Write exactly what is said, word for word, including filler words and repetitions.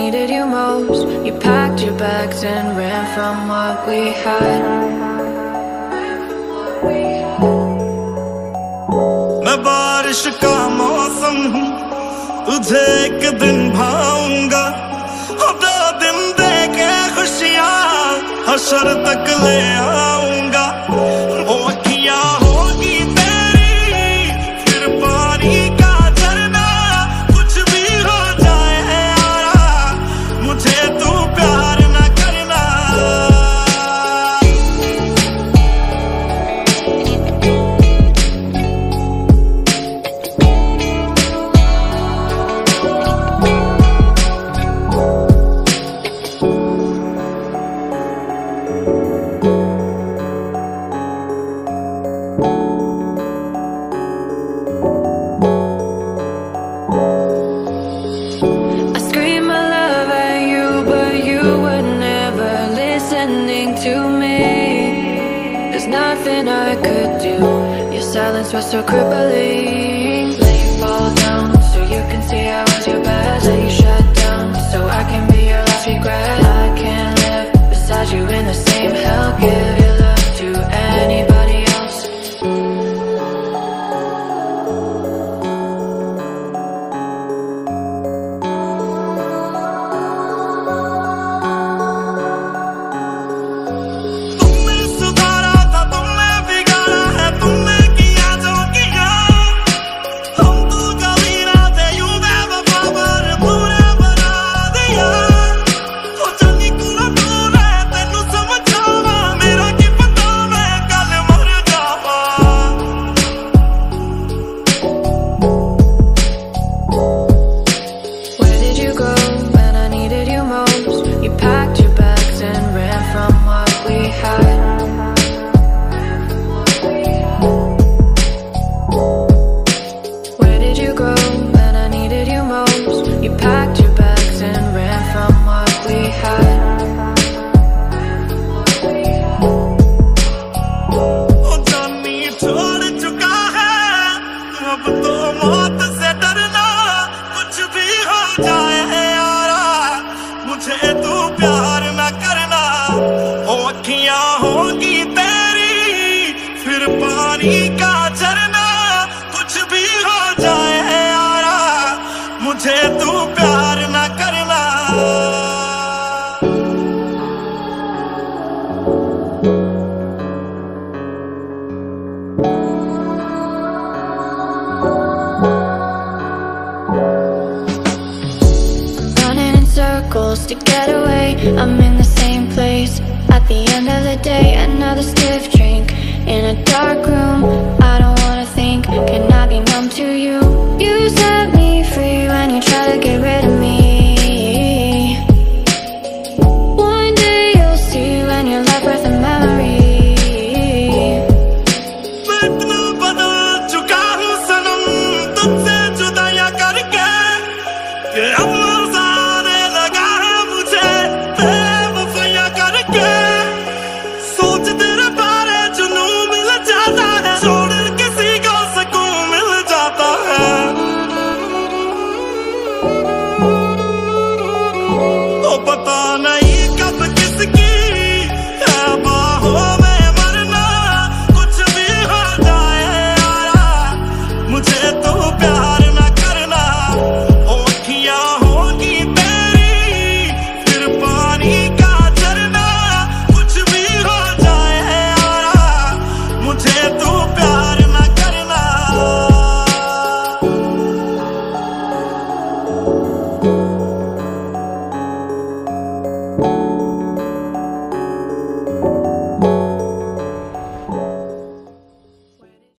needed you most, you packed your bags and ran from what we had. मैं बारिश का मौसम हूँ, तुझे एक दिन भाऊंगा। दो दिन दे के खुशियाँ हशर तक ले आऊंगा। ओ अखियाँ होगी तेरी, फिर पानी का झरना। कुछ भी हो जाए यारा, मुझे तू प्यार न करना। I could do, your silence was so crippling. Let you fall down so you can see I was your best. Let you shut down so I can be your last regret. I can't live beside you in the same hell. Give your love to anybody else. To get away, I'm in the same place at the end of the day. Another stiff drink in a dark room. I don't wanna think, can I be numb to you? You set me free when you try to get rid of me. One day you'll see when you're left with a memory. मैं इतना बदल चुका हूँ सनम, तुझसे जुदाइयाँ करके कि अब मुझे तो प्यार